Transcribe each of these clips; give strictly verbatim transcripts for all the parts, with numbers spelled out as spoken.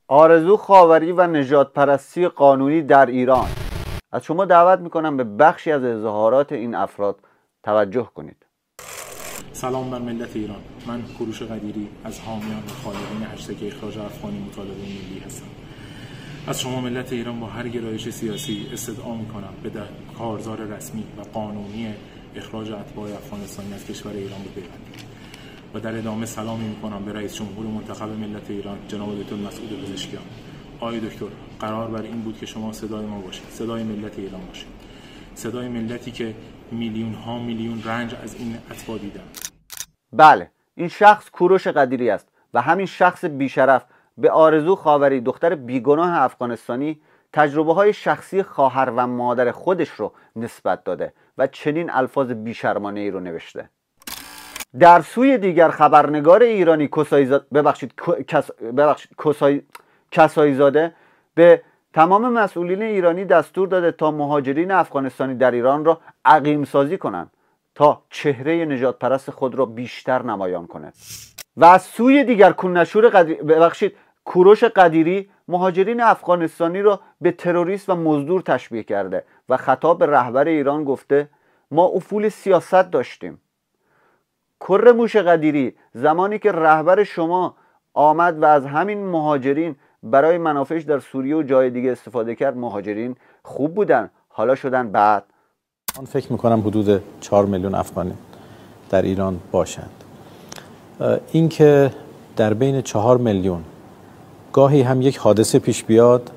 آرزو خاوری و نژاد پرستی قانونی در ایران. از شما دعوت میکنم به بخشی از اظهارات این افراد توجه کنید. سلام بر ملت ایران. من کوروش قدیری از حامیان و خالقین هشتگ اخراج افغانی مطالبه ملی هستم. از شما ملت ایران با هر گرایش سیاسی استدعا میکنم به کارزار رسمی و قانونی اخراج اتباع افغانستانی از کشور ایران بپیوندید. و در ادامه سلامی میکنم به رئیس جمهور منتخب ملت ایران جناب دکتر مسعود پزشکیان. آقای دکتر، قرار بر این بود که شما صدای ما باشید، صدای ملت ایران باشید، صدای ملتی که میلیون ها میلیون رنج از این اتباع دیدن. بله، این شخص کوروش قدیری است و همین شخص بیشرف به آرزو خاوری دختر بیگناه افغانستانی تجربه های شخصی خواهر و مادر خودش رو نسبت داده و چنین الفاظ بیشرمانه ای رو نوشته. در سوی دیگر خبرنگار ایرانی کسایی زاده ببخشید کس... ببخشید کسایی کسایی زاده به تمام مسئولین ایرانی دستور داده تا مهاجرین افغانستانی در ایران را عقیم سازی کنند تا چهره نجات پرست خود را بیشتر نمایان کند. و از سوی دیگر کونشور قدیری ببخشید کوروش قدیری مهاجرین افغانستانی را به تروریست و مزدور تشبیه کرده و خطاب به رهبر ایران گفته ما افول سیاست داشتیم. کوروش قدیری، زمانی که رهبر شما آمد و از همین مهاجرین برای منافعش در سوریه و جای دیگه استفاده کرد، مهاجرین خوب بودن، حالا شدن بعد. من فکر میکنم حدود چهار میلیون افغانی در ایران باشند. این که در بین چهار میلیون گاهی هم یک حادثه پیش بیاد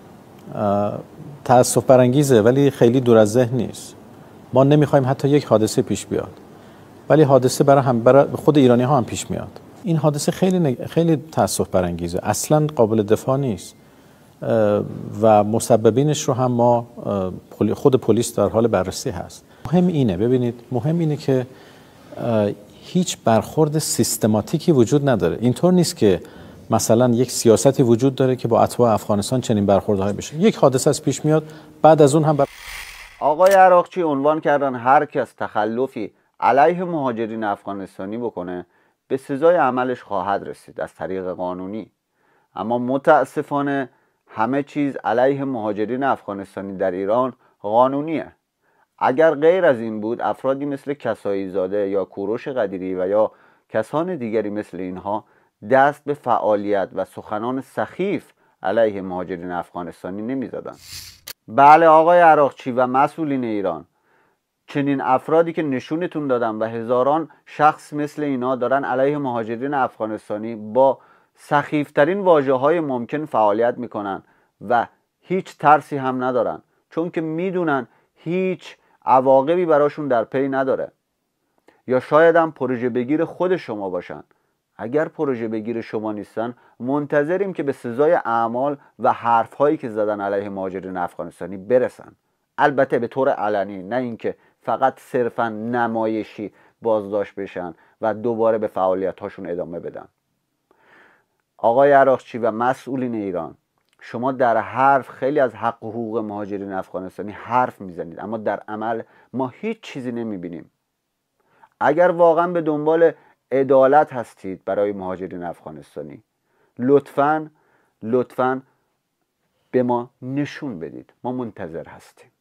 تأسف برانگیزه، ولی خیلی دور از ذهن نیست. ما نمیخوایم حتی یک حادثه پیش بیاد، ولی حادثه برای هم برای خود ایرانی ها هم پیش میاد. این حادثه خیلی نگ... خیلی تأسف برانگیزه، اصلا قابل دفاع نیست و مسببینش رو هم ما خود پلیس در حال بررسی هست. مهم اینه، ببینید، مهم اینه که هیچ برخورد سیستماتیکی وجود نداره. اینطور نیست که مثلا یک سیاستی وجود داره که با اتباع افغانستان چنین برخوردهایی بشه. یک حادثه از پیش میاد، بعد از اون هم بر... آقای عراقچی عنوان کردن هر کس تخلفی علیه مهاجرین افغانستانی بکنه به سزای عملش خواهد رسید از طریق قانونی. اما متاسفانه همه چیز علیه مهاجرین افغانستانی در ایران قانونیه. اگر غیر از این بود، افرادی مثل کسایی زاده یا کوروش قدیری و یا کسان دیگری مثل اینها دست به فعالیت و سخنان سخیف علیه مهاجرین افغانستانی نمی‌زدند. بله آقای عراقچی و مسئولین ایران، چنین افرادی که نشونتون دادم و هزاران شخص مثل اینا دارن علیه مهاجرین افغانستانی با سخیفترین واژه‌های ممکن فعالیت میکنن و هیچ ترسی هم ندارن، چون که میدونن هیچ عواقبی براشون در پی نداره. یا شاید هم پروژه بگیر خود شما باشن. اگر پروژه بگیر شما نیستن، منتظریم که به سزای اعمال و حرفهایی که زدن علیه مهاجرین افغانستانی برسن، البته به طور علنی، نه اینکه فقط صرفا نمایشی بازداشت بشن و دوباره به فعالیت هاشون ادامه بدن. آقای عراقچی و مسئولین ایران، شما در حرف خیلی از حق و حقوق مهاجرین افغانستانی حرف میزنید، اما در عمل ما هیچ چیزی نمیبینیم. اگر واقعا به دنبال عدالت هستید برای مهاجرین افغانستانی، لطفاً لطفاً به ما نشون بدید. ما منتظر هستیم.